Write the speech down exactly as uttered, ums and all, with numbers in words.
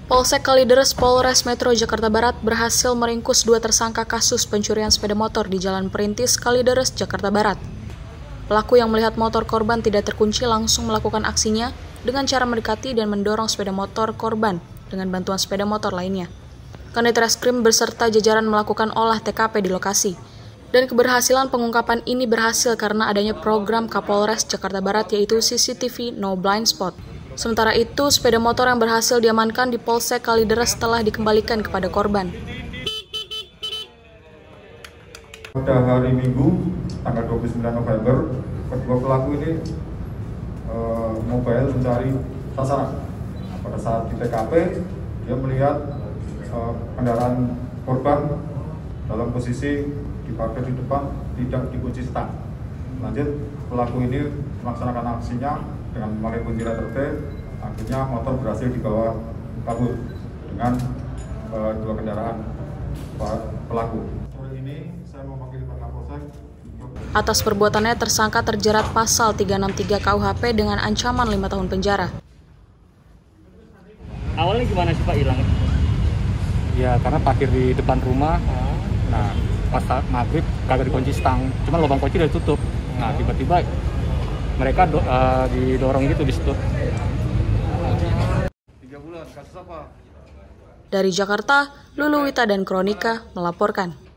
Polsek Kalideres Polres Metro Jakarta Barat berhasil meringkus dua tersangka kasus pencurian sepeda motor di Jalan Perintis, Kalideres, Jakarta Barat. Pelaku yang melihat motor korban tidak terkunci langsung melakukan aksinya dengan cara mendekati dan mendorong sepeda motor korban dengan bantuan sepeda motor lainnya. Kanit Reskrim beserta jajaran melakukan olah T K P di lokasi. Dan keberhasilan pengungkapan ini berhasil karena adanya program Kapolres Jakarta Barat yaitu C C T V No Blind Spot. Sementara itu, sepeda motor yang berhasil diamankan di Polsek Kalideres setelah dikembalikan kepada korban. Pada hari Minggu, tanggal dua puluh sembilan November, kedua pelaku ini e, mobile mencari sasaran. Nah, pada saat di T K P, dia melihat e, kendaraan korban dalam posisi diparkir di depan, tidak dikunci stang. Lanjut, pelaku ini melaksanakan aksinya dengan memakai kunci letter T, akhirnya motor berhasil dibawa kabur dengan e, dua kendaraan pelaku. Sore ini saya memanggil Pak Kapolsek. Atas perbuatannya tersangka terjerat pasal tiga enam tiga K U H P dengan ancaman lima tahun penjara. Awalnya gimana sih Pak hilang? Ya karena parkir di depan rumah. Nah pas maghrib kagak dikunci stang, cuma lubang kunci udah tutup. Nah tiba-tiba mereka do, uh, didorong gitu di situ. Tiga bulan, kasus apa? Dari Jakarta, Lulu Wita dan Kronika melaporkan.